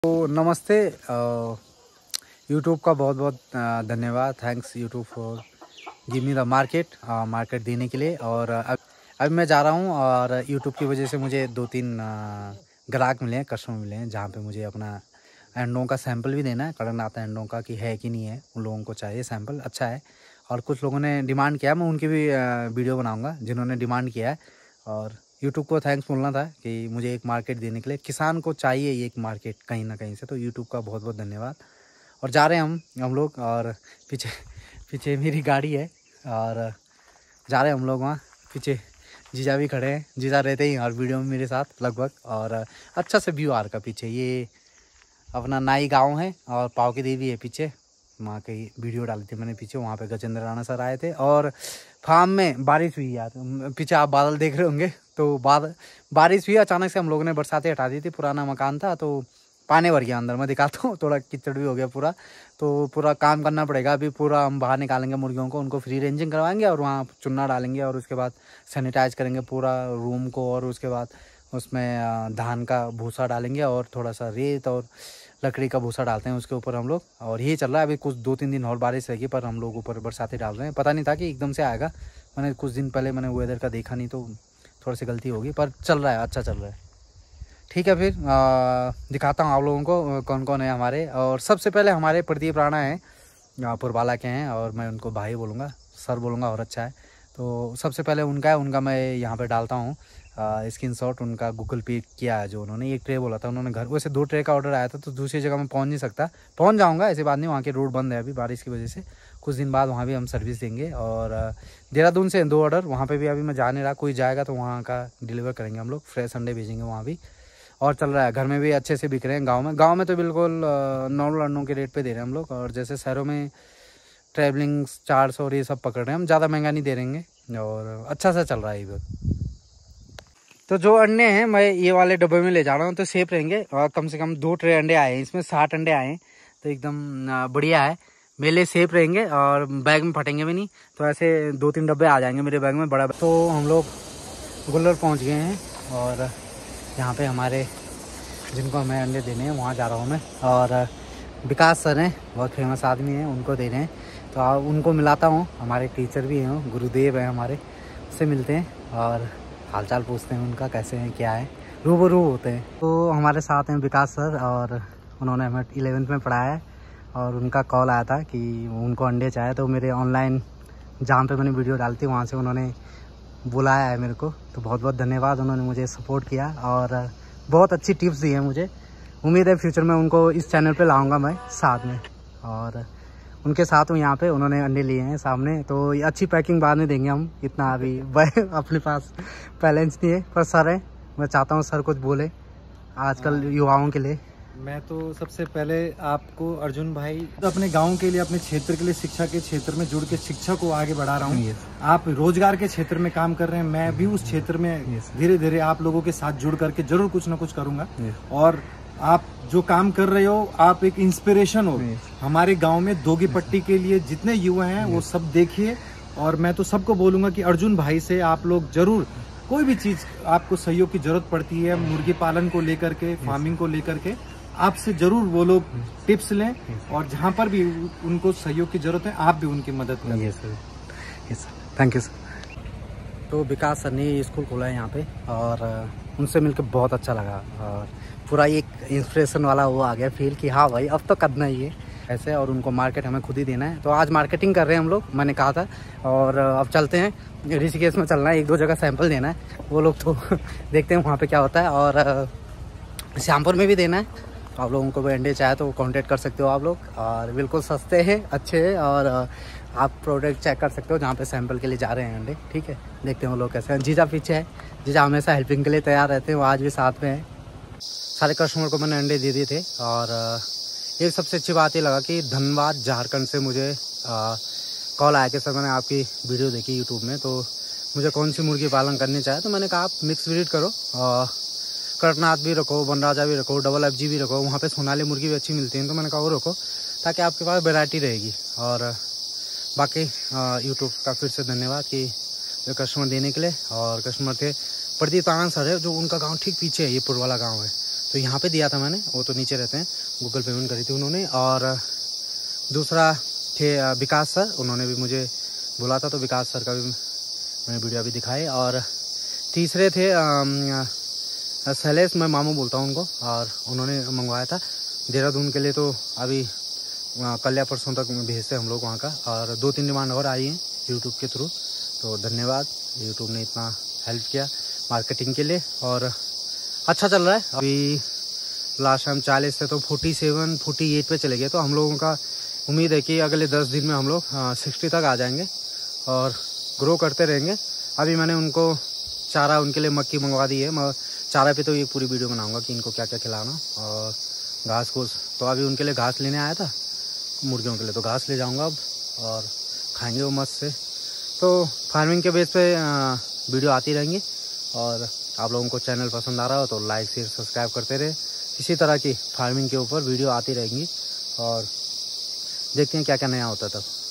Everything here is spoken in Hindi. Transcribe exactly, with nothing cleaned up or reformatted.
तो नमस्ते, यूट्यूब का बहुत बहुत धन्यवाद। Thanks YouTube for give me the market market देने के लिए। और अब अभी मैं जा रहा हूँ और यूट्यूब की वजह से मुझे दो तीन ग्राहक मिले हैं, कस्टमर मिले हैं, जहाँ पे मुझे अपना अंडों का सैंपल भी देना है, कड़कनाथ अंडों का कि है कि नहीं है। उन लोगों को चाहिए सैंपल, अच्छा है। और कुछ लोगों ने डिमांड किया, मैं उनकी भी वीडियो बनाऊँगा जिन्होंने डिमांड किया है। और यूट्यूब को थैंक्स बोलना था कि मुझे एक मार्केट देने के लिए, किसान को चाहिए एक मार्केट कहीं ना कहीं से, तो यूट्यूब का बहुत बहुत धन्यवाद। और जा रहे हैं हम हम लोग, और पीछे पीछे मेरी गाड़ी है और जा रहे हैं हम लोग वहाँ। पीछे जीजा भी खड़े हैं, जीजा रहते ही हर वीडियो में मेरे साथ लगभग। और अच्छा से व्यू आ रहा पीछे, ये अपना नाई गाँव है और पाव की देवी है पीछे। वहाँ की वीडियो डाली थी मैंने पीछे, वहाँ पे गजेंद्र राणा सर आए थे। और फार्म में बारिश हुई यार, पीछे आप बादल देख रहे होंगे, तो बादल बारिश हुई अचानक से। हम लोगों ने बरसातें हटा दी थी, पुराना मकान था तो पानी भर गया अंदर। मैं दिखाता हूँ, थोड़ा कीचड़ भी हो गया पूरा, तो पूरा काम करना पड़ेगा अभी। पूरा हम बाहर निकालेंगे मुर्गियों को, उनको फ्री रेंजिंग करवाएंगे और वहाँ चुन्ना डालेंगे और उसके बाद सैनिटाइज करेंगे पूरा रूम को। और उसके बाद उसमें धान का भूसा डालेंगे और थोड़ा सा रेत और लकड़ी का भूसा डालते हैं उसके ऊपर हम लोग। और यही चल रहा है अभी। कुछ दो तीन दिन और बारिश रहेगी, पर हम लोग ऊपर बरसाती डाल रहे हैं। पता नहीं था कि एकदम से आएगा, मैंने कुछ दिन पहले मैंने वेदर का देखा नहीं, तो थोड़ी सी गलती होगी, पर चल रहा है, अच्छा चल रहा है। ठीक है, फिर आ, दिखाता हूँ आप लोगों को कौन कौन है हमारे। और सबसे पहले हमारे प्रदीप राणा हैं, पुरवाला के हैं, और मैं उनको भाई बोलूँगा, सर बोलूँगा और अच्छा है। तो सबसे पहले उनका है, उनका मैं यहाँ पे डालता हूँ स्क्रीन शॉट। उनका गूगल पे किया है जो उन्होंने, एक ट्रे बोला था उन्होंने घर, वैसे दो ट्रे का ऑर्डर आया था, तो दूसरी जगह मैं पहुँच नहीं सकता, पहुँच जाऊँगा ऐसी बात नहीं। वहाँ के रोड बंद है अभी बारिश की वजह से, कुछ दिन बाद वहाँ भी हम सर्विस देंगे। और देहरादून से दो ऑर्डर, वहाँ पे भी अभी मैं जा नहीं रहा, कोई जाएगा तो वहाँ का डिलीवर करेंगे हम लोग, फ्रेश अंडे भेजेंगे वहाँ भी। और चल रहा है, घर में भी अच्छे से बिक रहे हैं। गांव में गांव में तो बिल्कुल नॉर्मल अंडों के रेट पे दे रहे हैं हम लोग। और जैसे शहरों में ट्रैवलिंग चार सौ और ये सब पकड़ रहे हैं हम, ज़्यादा महंगा नहीं दे रहेंगे। और अच्छा सा चल रहा है इधर। तो जो अंडे हैं मैं ये वाले डब्बे में ले जा रहा हूँ, तो सेफ रहेंगे। और कम से कम दो ट्रे अंडे आए हैं इसमें, साठ अंडे आए हैं, तो एकदम बढ़िया है मेरे लिए, सेफ रहेंगे और बैग में फटेंगे भी नहीं। तो ऐसे दो तीन डब्बे आ जाएंगे मेरे बैग में, बड़ा। तो हम लोग गुल्लर पहुँच गए हैं और यहाँ पे हमारे जिनको हमें अंडे देने हैं वहाँ जा रहा हूँ मैं। और विकास सर हैं, बहुत फेमस आदमी हैं, उनको दे रहे हैं, तो आप उनको मिलाता हूँ। हमारे टीचर भी हैं, गुरुदेव हैं हमारे, उससे मिलते हैं और हालचाल पूछते हैं उनका, कैसे हैं क्या है, रूबरू होते हैं। तो हमारे साथ हैं विकास सर, और उन्होंने हमें इलेवेंथ में पढ़ाया है। और उनका कॉल आया था कि उनको अंडे चाहिए, तो मेरे ऑनलाइन जहाँ पे मैंने वीडियो डालती वहाँ से उन्होंने बुलाया है मेरे को। तो बहुत बहुत धन्यवाद, उन्होंने मुझे सपोर्ट किया और बहुत अच्छी टिप्स दी हैं मुझे। उम्मीद है फ्यूचर में उनको इस चैनल पे लाऊंगा मैं साथ में। और उनके साथ हूँ यहाँ पे, उन्होंने अंडे लिए हैं सामने, तो ये अच्छी पैकिंग बाद में देंगे हम, इतना अभी अपने पास बैलेंस नहीं है। पर सर है, मैं चाहता हूँ सर कुछ बोले आजकल युवाओं के लिए। मैं तो सबसे पहले आपको अर्जुन भाई, तो अपने गांव के लिए, अपने क्षेत्र के लिए, शिक्षा के क्षेत्र में जुड़ के शिक्षा को आगे बढ़ा रहा हूँ। आप रोजगार के क्षेत्र में काम कर रहे हैं, मैं भी उस क्षेत्र में धीरे धीरे आप लोगों के साथ जुड़ करके जरूर कुछ ना कुछ करूंगा। और आप जो काम कर रहे हो, आप एक इंस्पिरेशन हो हमारे गाँव में। दोगी पट्टी के लिए जितने युवा हैं वो सब देखिए। और मैं तो सबको बोलूंगा कि अर्जुन भाई से आप लोग जरूर, कोई भी चीज आपको सहयोग की जरूरत पड़ती है, मुर्गी पालन को लेकर के, फार्मिंग को लेकर के, आपसे जरूर वो लोग टिप्स लें। और जहाँ पर भी उनको सहयोग की जरूरत है, आप भी उनकी मदद करें। Yes sir, yes sir, thank you sir. तो विकास सर ने स्कूल खोला है यहाँ पे, और उनसे मिलकर बहुत अच्छा लगा। और पूरा एक इंस्पिरेशन वाला वो आ गया फील कि हाँ भाई अब तो करना ही है ऐसे। और उनको मार्केट हमें खुद ही देना है, तो आज मार्केटिंग कर रहे हैं हम लोग, मैंने कहा था। और अब चलते हैं ऋषिकेश में, चलना है, एक दो जगह सैंपल देना है, वो लोग तो देखते हैं वहाँ पे क्या होता है। और श्यामपुर में भी देना है, आप लोगों को भी अंडे चाहे तो कांटेक्ट कर सकते हो आप लोग। और बिल्कुल सस्ते हैं, अच्छे हैं, और आप प्रोडक्ट चेक कर सकते हो जहाँ पे सैंपल के लिए जा रहे हैं अंडे। ठीक है, देखते हैं वो लोग कैसे हैं। जीजा पीछे है, जीजा हमेशा हेल्पिंग के लिए तैयार रहते हैं, वो आज भी साथ में है। सारे कस्टमर को मैंने अंडे दे दिए थे। और एक सबसे अच्छी बात ये लगा कि धनबाद झारखंड से मुझे कॉल आया कि सर मैंने आपकी वीडियो देखी यूट्यूब में, तो मुझे कौन सी मुर्गी पालन करनी चाहिए। तो मैंने कहा आप मिक्स ब्रीड करो, और कड़कनाथ भी रखो, बनराजा भी रखो, डबल एफ जी भी रखो, वहाँ पे सोनाली मुर्गी भी अच्छी मिलती है। तो मैंने कहा वो रखो, ताकि आपके पास वैरायटी रहेगी। और बाकी यूट्यूब का फिर से धन्यवाद कि जो कस्टमर देने के लिए। और कस्टमर थे प्रदीप राणा सर है, जो उनका गांव ठीक पीछे है, ये पुरवाला गांव है, तो यहाँ पे दिया था मैंने, वो तो नीचे रहते हैं, गूगल पेमेंट करी थी उन्होंने। और दूसरा थे विकास सर, उन्होंने भी मुझे बोला था, तो विकास सर का भी मैंने वीडियो अभी दिखाई। और तीसरे थे शैलेश, मैं मामू बोलता हूँ उनको, और उन्होंने मंगवाया था देहरादून के लिए। तो अभी कल या परसों तक भेजते हम लोग वहाँ का। और दो तीन डिमांड और आई हैं यूट्यूब के थ्रू, तो धन्यवाद, यूट्यूब ने इतना हेल्प किया मार्केटिंग के लिए। और अच्छा चल रहा है। अभी लास्ट टाइम चालीस से तो फोर्टी सेवन फोर्टी एट पे चले गए। तो हम लोगों का उम्मीद है कि अगले दस दिन में हम लोग सिक्सटी तक आ जाएंगे और ग्रो करते रहेंगे। अभी मैंने उनको चारा, उनके लिए मक्की मंगवा दी है। मैं चारा पे तो ये पूरी वीडियो बनाऊंगा कि इनको क्या क्या खिलाना, और घास फूस। तो अभी उनके लिए घास लेने आया था मुर्गियों के लिए, तो घास ले जाऊंगा अब और खाएंगे वो मस्त से। तो फार्मिंग के बेस पे वीडियो आती रहेंगी। और आप लोगों को चैनल पसंद आ रहा हो तो लाइक शेयर सब्सक्राइब करते रहे। इसी तरह की फार्मिंग के ऊपर वीडियो आती रहेंगी और देखते हैं क्या क्या नया होता है तब।